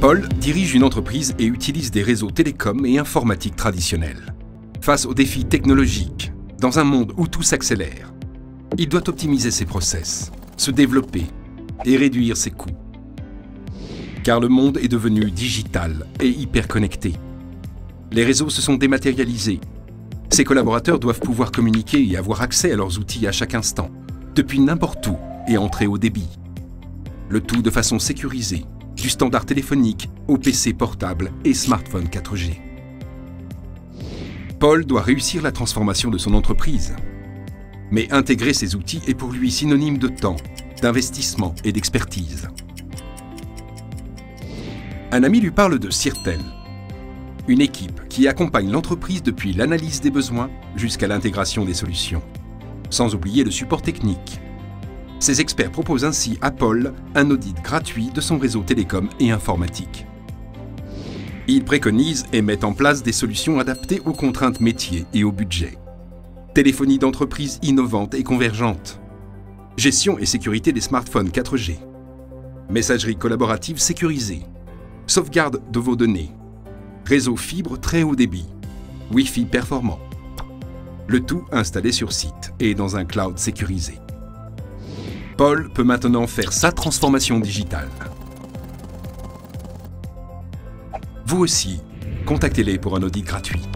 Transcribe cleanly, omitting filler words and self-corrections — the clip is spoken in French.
Paul dirige une entreprise et utilise des réseaux télécoms et informatiques traditionnels. Face aux défis technologiques, dans un monde où tout s'accélère, il doit optimiser ses process, se développer et réduire ses coûts. Car le monde est devenu digital et hyper connecté. Les réseaux se sont dématérialisés. Ses collaborateurs doivent pouvoir communiquer et avoir accès à leurs outils à chaque instant, depuis n'importe où et en très haut débit. Le tout de façon sécurisée, du standard téléphonique au PC portable et smartphone 4G. Paul doit réussir la transformation de son entreprise. Mais intégrer ces outils est pour lui synonyme de temps, d'investissement et d'expertise. Un ami lui parle de Sirtel, une équipe qui accompagne l'entreprise depuis l'analyse des besoins jusqu'à l'intégration des solutions, sans oublier le support technique. Ces experts proposent ainsi à Paul un audit gratuit de son réseau télécom et informatique. Ils préconisent et mettent en place des solutions adaptées aux contraintes métiers et au budget. Téléphonie d'entreprise innovante et convergente. Gestion et sécurité des smartphones 4G. Messagerie collaborative sécurisée. Sauvegarde de vos données. Réseau fibre très haut débit. Wi-Fi performant. Le tout installé sur site et dans un cloud sécurisé. Paul peut maintenant faire sa transformation digitale. Vous aussi, contactez-les pour un audit gratuit.